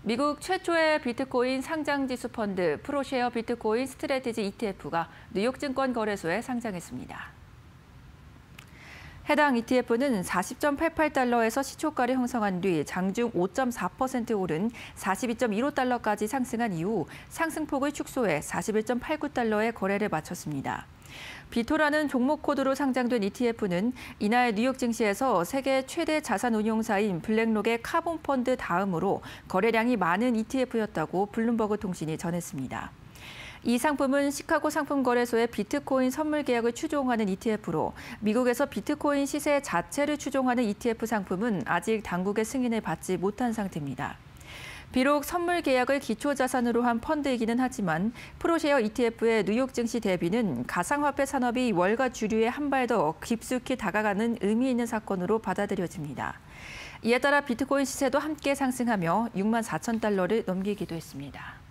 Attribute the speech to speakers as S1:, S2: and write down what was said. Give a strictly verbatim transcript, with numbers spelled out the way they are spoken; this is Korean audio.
S1: 미국 최초의 비트코인 상장지수 펀드 프로쉐어 비트코인 스트래티지 이티에프가 뉴욕 증권거래소에 상장했습니다. 해당 이티에프는 사십 점 팔팔 달러에서 시초가를 형성한 뒤 장중 오 점 사 퍼센트 오른 사십이 점 일오 달러까지 상승한 이후 상승폭을 축소해 사십일 점 팔구 달러에 거래를 마쳤습니다. 비토라는 종목 코드로 상장된 이티에프는 이날 뉴욕 증시에서 세계 최대 자산 운용사인 블랙록의 카본 펀드 다음으로 거래량이 많은 이티에프였다고 블룸버그 통신이 전했습니다. 이 상품은 시카고 상품거래소의 비트코인 선물 계약을 추종하는 이티에프로 미국에서 비트코인 시세 자체를 추종하는 이티에프 상품은 아직 당국의 승인을 받지 못한 상태입니다. 비록 선물 계약을 기초자산으로 한 펀드이기는 하지만 프로쉐어 이티에프의 뉴욕 증시 대비는 가상화폐 산업이 월가 주류에 한 발 더 깊숙이 다가가는 의미 있는 사건으로 받아들여집니다. 이에 따라 비트코인 시세도 함께 상승하며 육만 사천 달러를 넘기기도 했습니다.